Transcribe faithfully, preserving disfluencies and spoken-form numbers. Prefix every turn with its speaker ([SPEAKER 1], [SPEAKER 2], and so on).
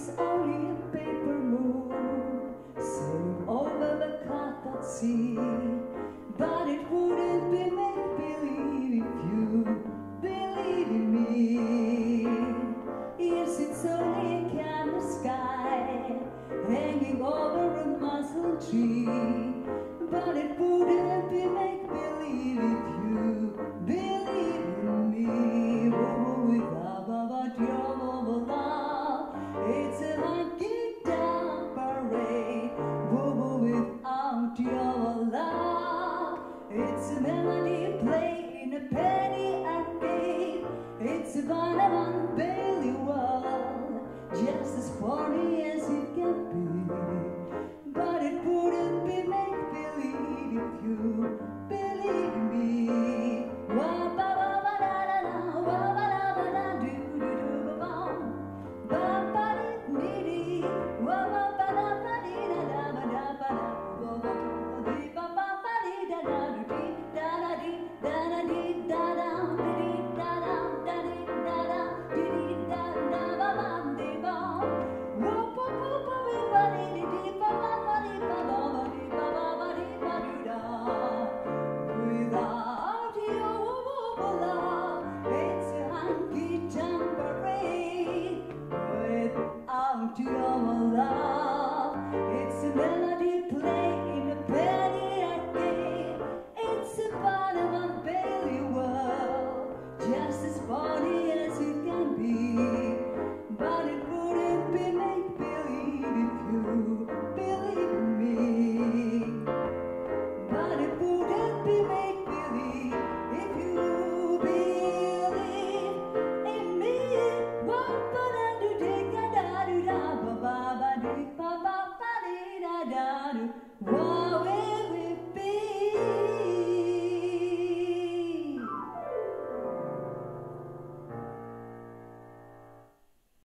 [SPEAKER 1] It's only a paper moon sailing over the cloud sea, but it wouldn't be make-believe if you believe in me. Yes, it's only a kind of sky hanging over a muslin tree, but it wouldn't be make-believe if you believe in me. Oh, without your love, it's a hunky-down parade. Oh, without your love, it's a melody played in a penny arcade. It's a Van Bailey world, just as funny as it can be, but it wouldn't be make-believe if you believe me. Wah, ba, ba, ba, da, da, da, wah, ba, da, ba, da, do, do, do, ba, bum. Ba, ba, di, di, di, wah, ba, ba, da, ba, di, da, da, ba, da, ba, da, ba, ba, di, ba, ba, ba, di, da, da, do, di, da, da, di, da, da, di, da, da, di, di, da, da, da, di, da, da, di, di, da, da, ba, ba, di, ba. Whoop, whoop, whoop, whoop, whoop, ba, di, di, di, ba, ba, ba, di, ba, ba, ba, di, ba, ba, ba, di, ba, di, da. Without your love, it's a hunky-down parade. Without your love, it's a melody played in a penny arcade. It's a Van Bailey world, just as funny as it can be, but it wouldn't be make-believe if you believe in me. But it wouldn't be make